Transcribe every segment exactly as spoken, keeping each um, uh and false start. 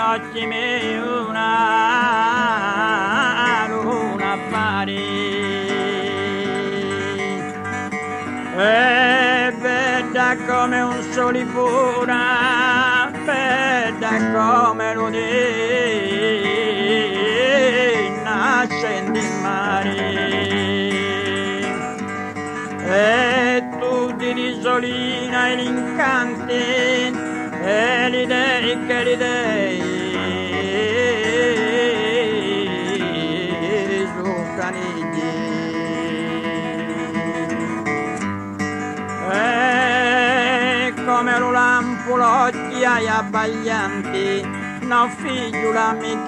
occhi miei una luna appare. È bella come un sole pura, bella come l'udì nascente in mare. E tutti risolina e l'incanti e gli dei che gli dei su canigli. E come lo lampo l'occhi ai abbaglianti, no figliula mi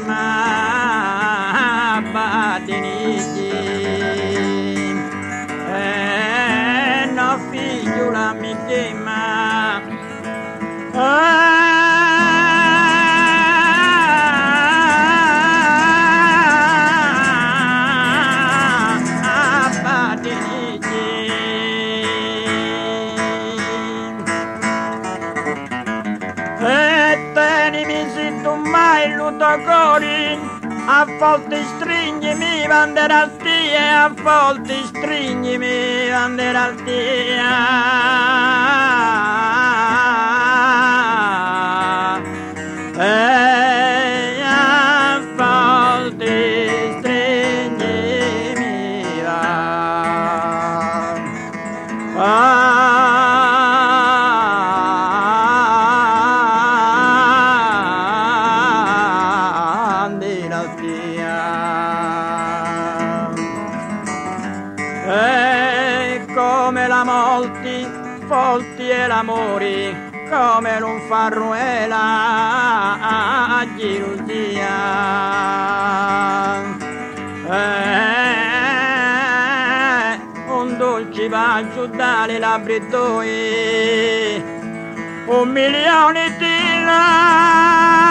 chiama batinigli. E no figliula mi chiama batinigli. E tenimi se tu mai l'utocori, a volte stringimi vanderaltia, a volte stringimi vanderaltia. E a volte stringimi vanderaltia. E come la molti, folti e l'amori, come non farruela a gelosia. E un dolce bacio dalle labbra tue, un milione di là.